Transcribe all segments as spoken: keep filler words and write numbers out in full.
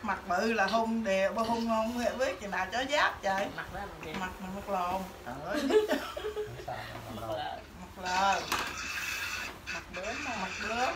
mặt bự là hung đều bao hung không biết chừng nào chó giáp trời. Mặt đó mặt mặt mà mặt lồn trời ơi. mặt lờ mặt lờ mặt bướm mặt bướm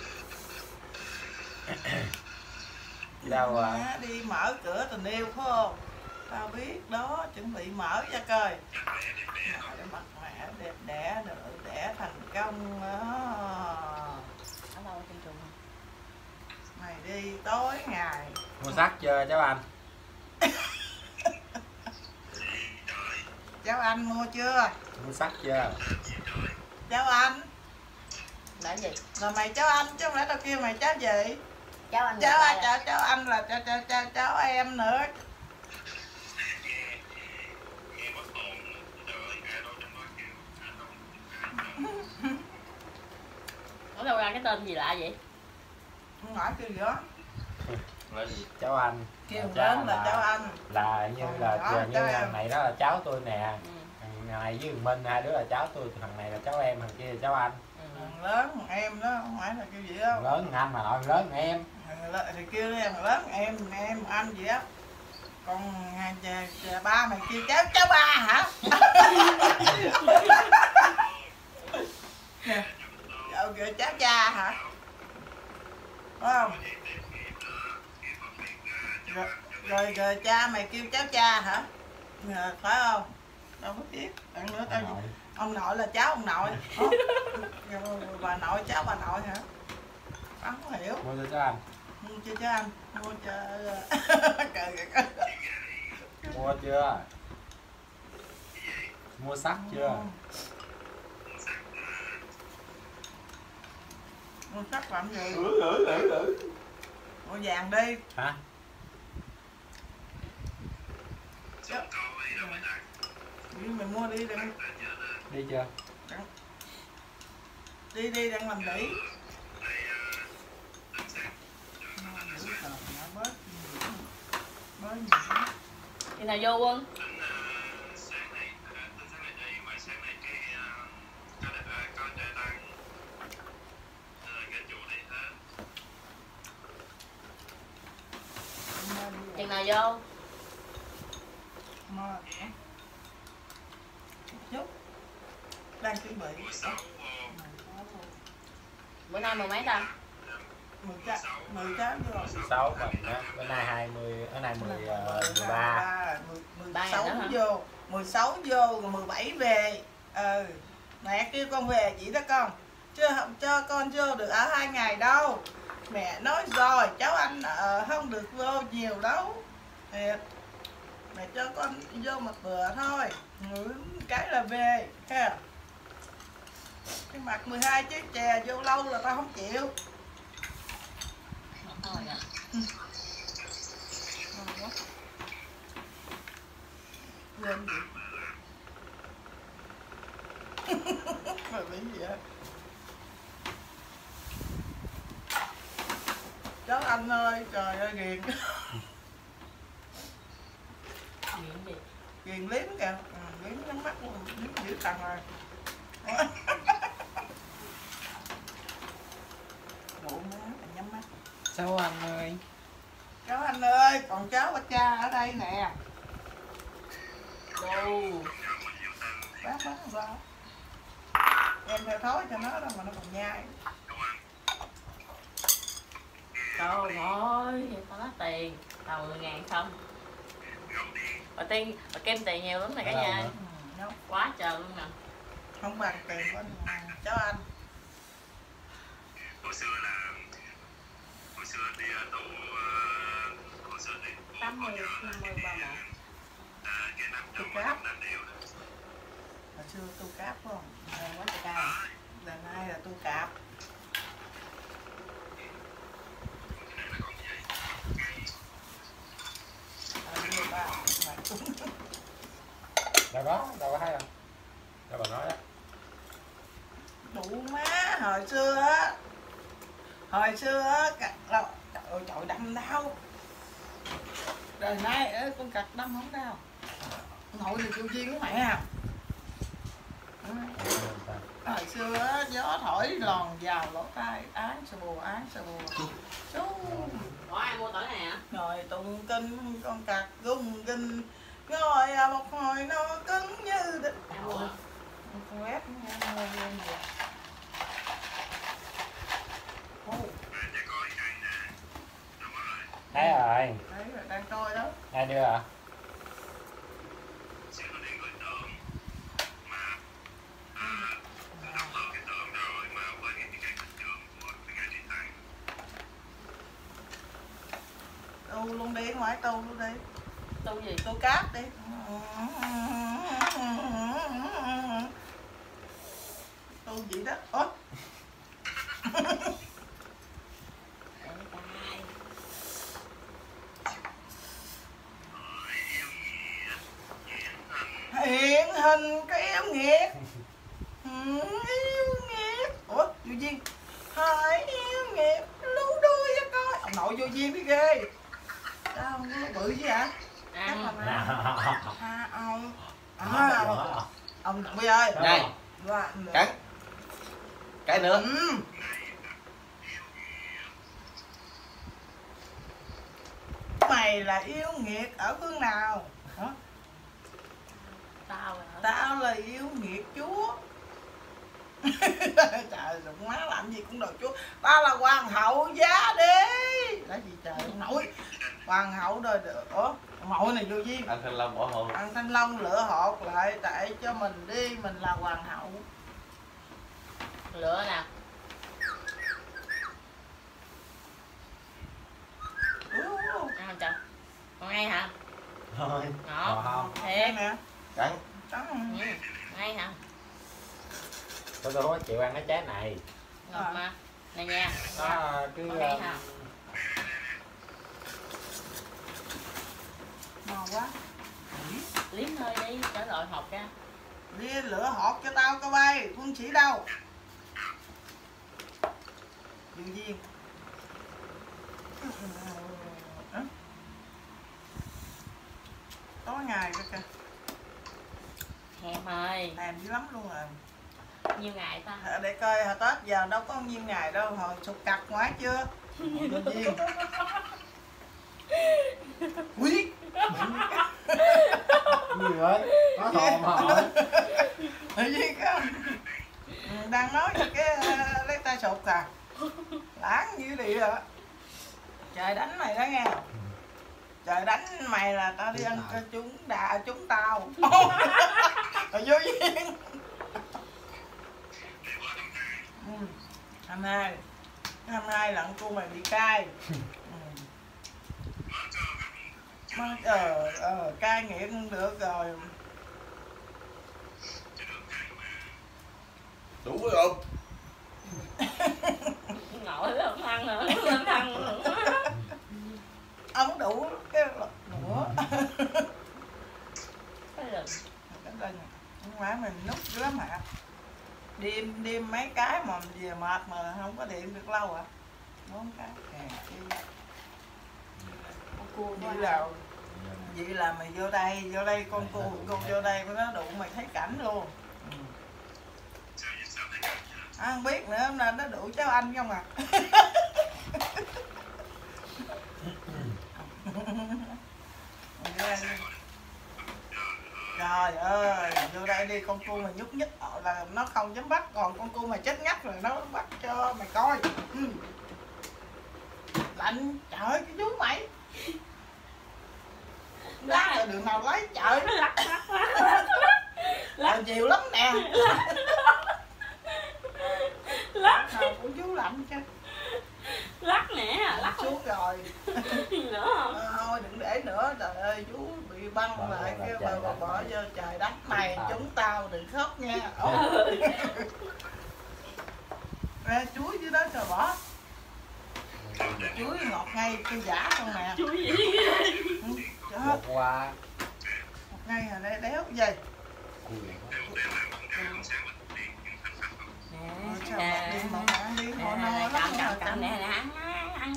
đâu à? Đi mở cửa tình yêu phải không? Tao biết đó, chuẩn bị mở ra coi. Mở mặt mẹ đẹp đẽ được đẻ thành công đó. ở đâu trên trường Mày đi tối ngày. Mua sắt chưa cháu anh? Cháu anh mua chưa? Mua sắt chưa? Cháu anh là gì? là mày cháu anh chứ không lẽ tao kêu mày cháu gì? Cháu anh Cháu à? cháu, cháu anh là cháu, cháu, cháu, cháu em nữa. Ở đâu ra cái tên gì lạ vậy? Không hỏi kêu gì đó. Là gì? Cháu anh. Kêu lớn là, là cháu anh. Là như là đó, như thằng này đó là cháu tôi nè. Ừ. Thằng này với thằng Minh hai đứa là cháu tôi, thằng này là cháu em, thằng kia là cháu anh. Ừ. Thằng lớn thằng em đó không phải là kêu gì đâu. Thằng lớn thằng anh mà nội lớn thằng em. Thì kêu đi thằng lớn em em anh gì á. Còn nhà, nhà ba mày kêu cháu cháu ba hả? Dạ, kêu cháu cha hả? Phải không? Rồi, rồi, rồi cha mày kêu cháu cha hả? À, phải không? Đâu có biết. Đặng nữa tao gì? Ông nội là cháu ông nội. Rồi, bà nội cháu bà nội hả? Tao không hiểu. Mua cho cháu anh. Mua cho cháu anh. Mua cho... Trời ơi. Mua chưa? Mua sắt chưa? Mua sắt làm gì? Ừ, ừ, ừ, ừ. Mua vàng đi. Hả? Đi mình mua đi đừng. Đi chưa? Đừng. Đi đi đang làm đỉ. Khi nào vô Quân? Chừng nào vô? Mà chút đang chuẩn bị. Bữa nay mười mấy ta? mười trái mười trái vô. sáu mình á, bữa nay hai mươi, bữa nay mười mười ba. mười sáu vô, mười sáu vô rồi mười bảy về. Ừ. Mẹ kêu con về chị đó con. Chưa không cho con vô được ở hai ngày đâu. Mẹ nói rồi, cháu anh uh, không được vô nhiều đâu. Thiệt. Mẹ cho con vô một bữa thôi. Ừ, cái là về. Ha. Cái mặt mười hai chiếc chè vô lâu là tao không chịu. Thôi nè. Ừ. Quên gì? Mà lý gì vậy? Cháu anh ơi, trời ơi ghiền. Nghiện gì? Ghiền liếm kìa, ừ, liếm nhắm mắt luôn, liếm dữ thằng rồi. Bộ má, mày nhắm mắt. Cháu anh ơi. Cháu anh ơi, còn cháu và cha ở đây nè. Đồ. Bác bác sao? Em theo thói cho nó đó mà nó còn nhai. Trời ơi, tao nói tiền. Tao mười ngàn không? Bà tiên, bà kim tiền nhiều lắm này cả nhà. Ừ, quá trời luôn nè. Không bằng tiền của cháu anh. Hồi xưa là hồi xưa đi tụ hồi xưa đi tám mươi, năm mươi, ba mươi. cái năm Tu trong cáp. năm điều đó. Hồi xưa tu cáp phải không? Ờ, quá trời cao. Lần nay là tu cạp. Đâu có, đâu có thấy không? Đâu bà nói đó. Đủ má, hồi xưa á. Hồi xưa á, trời ơi trời đâm đau. Đời nay con cặc đâm không đau. Nội thì kêu chiên với mẹ à. Hồi xưa á, gió thổi lòn vào lỗ tai, án sờ bùa, án sờ bùa. Chú Ủa ai mua tỏi này hả? Ngồi tụng kinh con cặc gung kinh, ngồi à một hồi nó cứng như đinh. Ủa? Con ép nó ngon luôn vậy. Thấy rồi. Thấy rồi, đang coi đó. Ai đưa hả? Tu luôn đi, ngoài tu luôn đi. Tu gì? Tu cáp đi. Tu gì đó. Ủa? Hiện hình cái yêu nghiệt. Yêu nghiệt. Ủa, vô duyên. Hai yêu nghiệt lưu đuôi cho coi. Ông nội vô duyên đi ghê. Sao không có bự gì hả? Chắc là má. À, ông. À, ông Nội ơi. Này, cắn. Cái nữa. Ừ. Mày là yêu nghiệt ở phương nào? Hả? Tao hả? Tao là yêu nghiệt chúa. Trời, đụng má làm gì cũng được chúa. Tao là hoàng hậu giá đi. Là gì trời ông nội. Hoàng hậu đời được. Ủa, ông nội này vô duyên. Ăn thanh long bỏ hột. Ăn thanh long lựa hột lại tại cho mình đi, mình là hoàng hậu. Lựa nè. Uh, Ăn không trời? Còn ngay hả? Thôi. Ngọt. Không. Thiệt. nè. Cắn. Trắng. Ừ. Ngay hả? Tôi tôi không có chịu ăn cái trái này. Ngọt À. mà. Này nha. Nó cứ Còn ngay hả? Ngon quá. Liếm hơi đi, trở lại hộp ra. Đi lựa hột cho tao coi bay. Quân sĩ đâu? Vô duyên. Tối ngày cơ kìa. Thèm ơi. Thèm dữ lắm luôn à. Nhiêu ngày ta? Ờ, để coi hồi Tết giờ đâu có nhiêu ngày đâu. Hồi sụt cặt ngoái chưa? Vô duyên. Quý. gì vậy? Có hồn hả? Tự nhiên cái đang nói về cái uh, lấy tay sụt à. Lãng như đi rồi. Trời đánh mày đó nghe. Trời đánh mày là tao đi ăn cho chúng đà chúng tao. Rồi vô duyên. Ừ. Hôm nay hôm nay lận cô mày bị cai. Ừ. Má, ờ ờ cai nghiện không được rồi. Đủ rồi không? Ngồi đó không ăn nữa, lên ăn nữa. Ông đủ cái nữa. Cái lần. Cái lần không phải mình nút lắm hả? Đêm đêm mấy cái mà về mệt mà không có điện được lâu à? Bốn cái. Hèn chi. Cô vậy là vậy là mày vô đây vô đây con cô con vô đây nó đụng mày thấy cảnh luôn. Ừ. À, không biết nữa hôm nay nó đủ cháu anh không à. Trời ơi, vô đây đi con cu mày nhúc nhích là nó không dám bắt, còn con cu mày chết ngắt rồi nó bắt cho mày coi. Ừ. Lạnh, trời ơi cái chú mày. Lát rồi đường nào lấy trời. Lắc lắc lắc Lát chiều lắm nè. lắc Nào cũng chú lạnh chứ. lắc nè, lắc Chú rồi. gì nữa không? À, thôi đừng để nữa, trời ơi chú bị băng Bỏ lại vào cái trời bà đánh. bỏ vô trời đánh mày Tao. chúng tao đừng khóc nha. Ra chuối dưới đó trời bỏ. Chuối ngọt ngay tôi giả không nè. Chuối gì? Ừ, trời ơi, Một qua. ngọt ngay hồi đây đéo cái gì. Ờ, sao Nè. mà đi mà ăn đi Nè, họ nè, no nè, lắm cầm mà cầm cầm cầm. nè nè ăn ăn.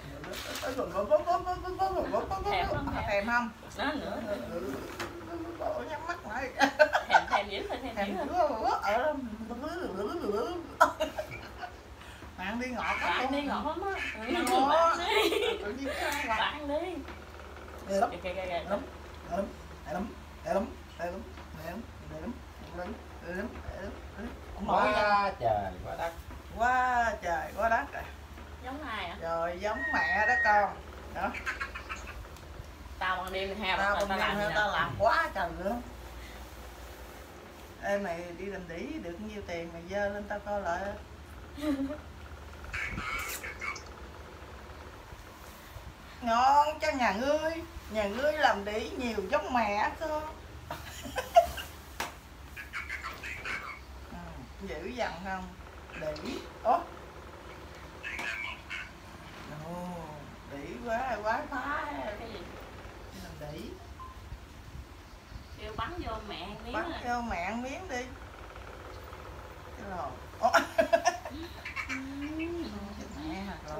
Thèm không? Nó nữa. Bộ nhắm mắt lại. Thèm thèm dữ thôi, thèm Thèm dữ dữ thôi. ở mà ăn đi ngọt lắm Bạn đi luôn. ngọt lắm á. Ngọt. tự nhiên cái mặt Bán đi. ghê lắm, Kìa kìa kìa ghê kìa. lắm, ghê lắm, ghê lắm, ghê lắm, ghê lắm, ghê lắm, ghê lắm, ghê lắm, ghê lắm, ghê lắm, ghê lắm. Ông nội vậy. Quá trời quá đất. Quá trời quá đất rồi. Giống ai à? Rồi giống mẹ đó con. Đó. Tao bằng đêm heo Tao tao không tao làm làm gì tao nè. làm quá trời nữa. Ê mày đi làm đĩ được nhiêu tiền mày dơ lên tao coi lại. Ngon cho nhà ngươi. Nhà ngươi làm đĩ nhiều giống mẹ cơ. Ừ, dữ dằn không? Đĩ. Ủa? Ồ, đĩ quá quá phá. Cái gì? Đi làm đĩ. Kêu bắn vô mẹ miếng Bắt à. cho mẹ ăn miếng đi. Cái lò. Ủa? Chết mẹ hả lò.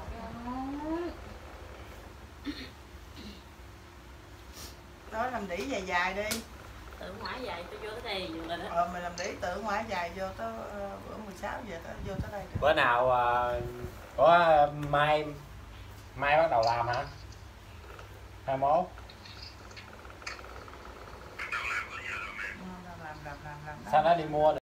Đó làm đĩ dài dài đi. Tự ngoại dài tôi vô tới đây vừa rồi đó. Ờ mày làm đĩ tự ngoại dài vô tới uh, bữa mười sáu giờ tới vô tới đây được. Bữa nào uh, có mai mai bắt đầu làm hả? hai mốt. Ừ, làm làm làm làm làm. Sao nó đi mua